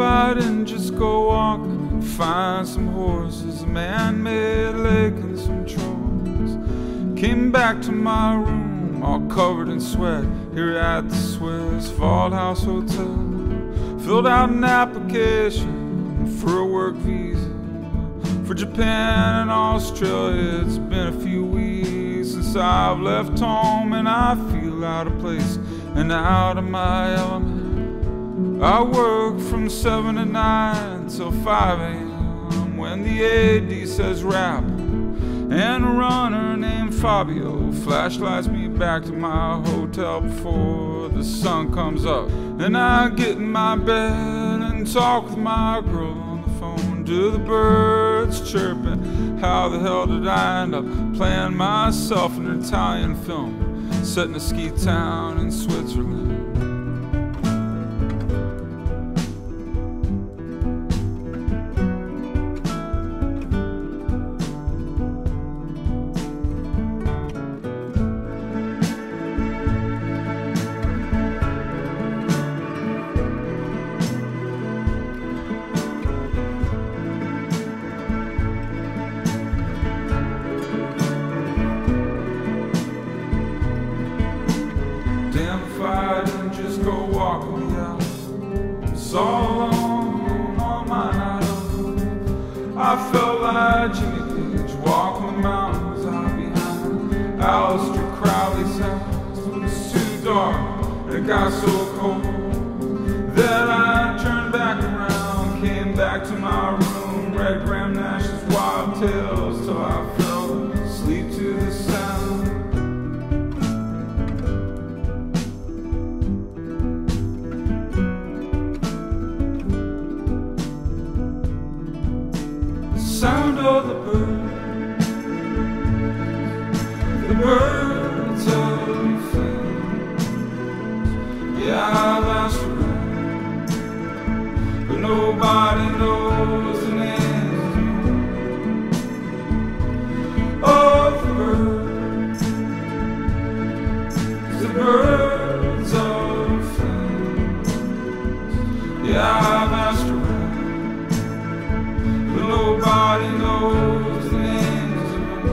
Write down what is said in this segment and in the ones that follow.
I didn't just go walking and find some horses, a man-made lake and some trolls. Came back to my room all covered in sweat here at the Swiss Vault House Hotel. Filled out an application for a work visa for Japan and Australia. It's been a few weeks since I've left home, and I feel out of place and out of my element. I work from 7 to 9 till 5 a.m. when the AD says wrap, and a runner named Fabio flashlights me back to my hotel before the sun comes up. And I get in my bed and talk with my girl on the phone to the birds chirping. How the hell did I end up playing myself in an Italian film set in a ski town in Switzerland? Damn if I didn't just go walking me out. It's all alone on my night off. I felt like Jimmy Page walking the mountains out behind Aleister Crowley's house. It was too dark and it got so cold that I turned back around, came back to my room, read Graham Nash's Wild Tales till I fell asleep to the sound. Sound of the birds of the Flims. Yeah, I've asked around, but nobody knows the names of the birds. The birds of the Flims. Yeah, I've asked around, but nobody knows the names of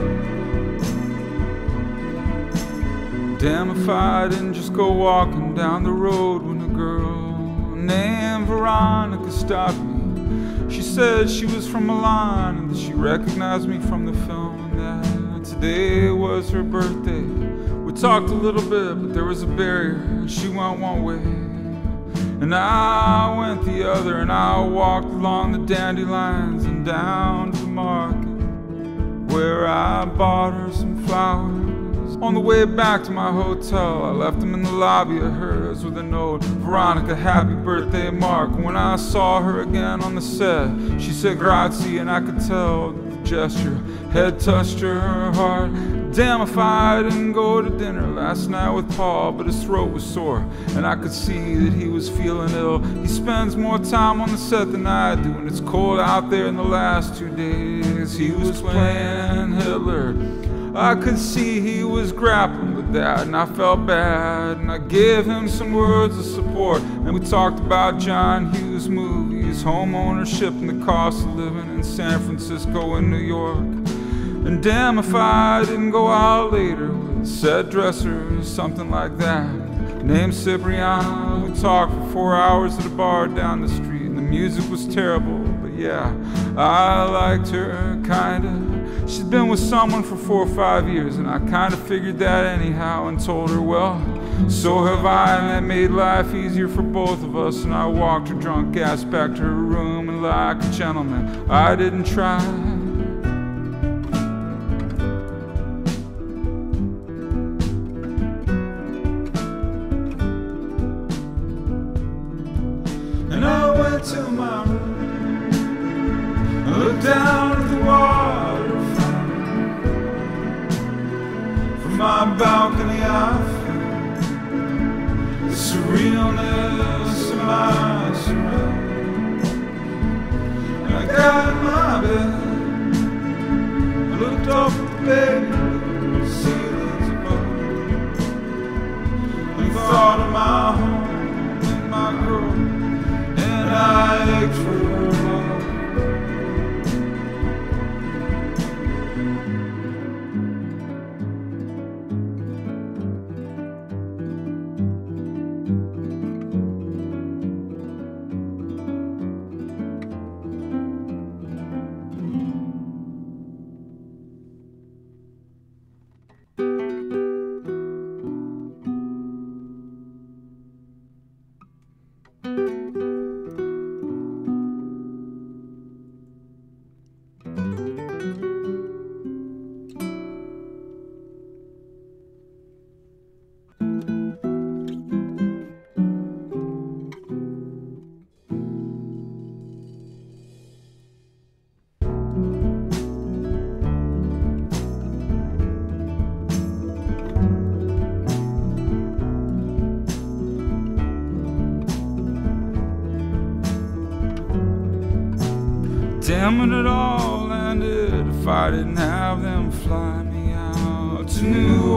them. Damn if I didn't just go walking down the road when a girl named Veronica stopped me. She said she was from Milan and that she recognized me from the film, and that today was her birthday. We talked a little bit, but there was a barrier, and she went one way and I went the other, and I walked along the dandelions and down to the market where I bought her some flowers. On the way back to my hotel, I left them in the lobby of hers with a note: Veronica, happy birthday, Mark. When I saw her again on the set, she said grazie, and I could tell that the gesture had touched her heart. Damn if I didn't go to dinner last night with Paul, but his throat was sore and I could see that he was feeling ill. He spends more time on the set than I do, and it's cold out there in the last 2 days. He was playing Hitler. I could see he was grappling with that, and I felt bad, and I gave him some words of support, and we talked about John Hughes movies, home ownership, and the cost of living in San Francisco and New York. And damn if I didn't go out later with a set dresser or something like that, named Cipriano. We talked for 4 hours at a bar down the street, and the music was terrible, but yeah, I liked her kinda. She'd been with someone for 4 or 5 years, and I kinda figured that anyhow, and told her, well, so have I, and that made life easier for both of us. And I walked her drunk ass back to her room, and like a gentleman, I didn't try. And I went to my room and looked down at the waterfront. From my balcony I felt the surrealness of my surround. And I got in my bed and looked up at the baby ceilings above, and thought of my home and my girl. And I make true love. Damn it, it all ended if I didn't have them fly me out to New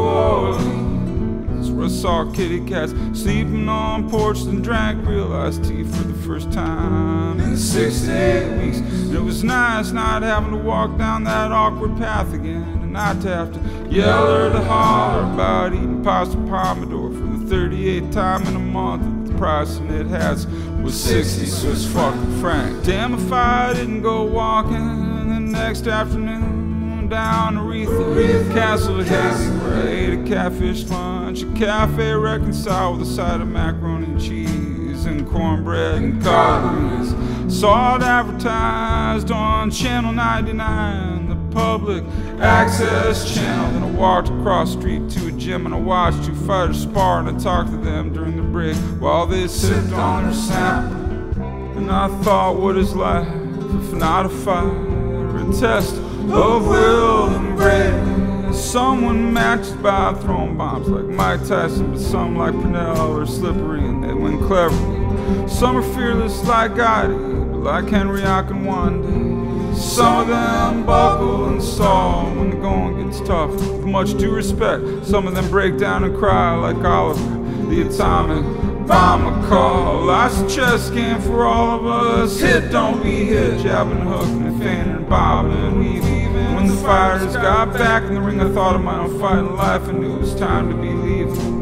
Orleans, where I saw kitty cats sleeping on porches and drank real iced tea for the first time in 6 to 8 weeks. And it was nice not having to walk down that awkward path again, and not to have to yell or to holler about eating pasta pomodoro for the 38th time in a month. The price and it has was 60 Swiss fucking franc. Damn if I didn't go walking the next afternoon down Aretha Castle Hazy, where I ate a catfish lunch, a cafe reconciled with a side of macaroni and cheese and cornbread and collard greens. Saw it advertised on Channel 99, the public access channel. Then I walked across the street to a gym and I watched two fighters spar, and I talked to them during the break while they sipped on their sample. And I thought, what is life if not a fight or a test of will and grace? Someone matched by throwing bombs like Mike Tyson, but some like Purnell are slippery and they win cleverly. Some are fearless like Gotti, but like Henry I can one day. Some of them buckle and stall when the going gets tough. With much due respect, some of them break down and cry like Oliver, the atomic bomb call. Life's a chess game for all of us. Hit, don't be hit, jabbing, hooking, and feigning, and bobbing and weaving. When the fighters got back in the ring, I thought of my own fighting life and knew it was time to be leaving.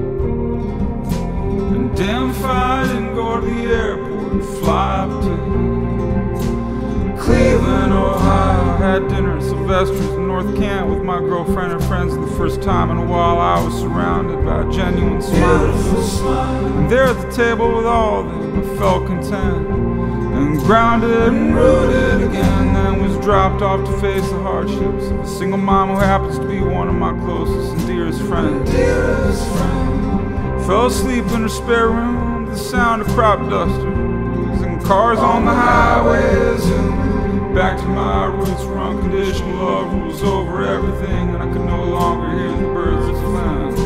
And damn if I didn't go to the airport and fly up to Cleveland, Ohio. Had dinner at Sylvester's in North Kent with my girlfriend and friends for the first time in a while. I was surrounded by genuine smiles, and there at the table with all of them I felt content and grounded and rooted again. Then was dropped off to face the hardships of a single mom who happens to be one of my closest and dearest friends. Fell asleep in her spare room to the sound of crop dusters and cars on the highways. Back to my roots where unconditional love rules over everything, and I could no longer hear the birds that fly.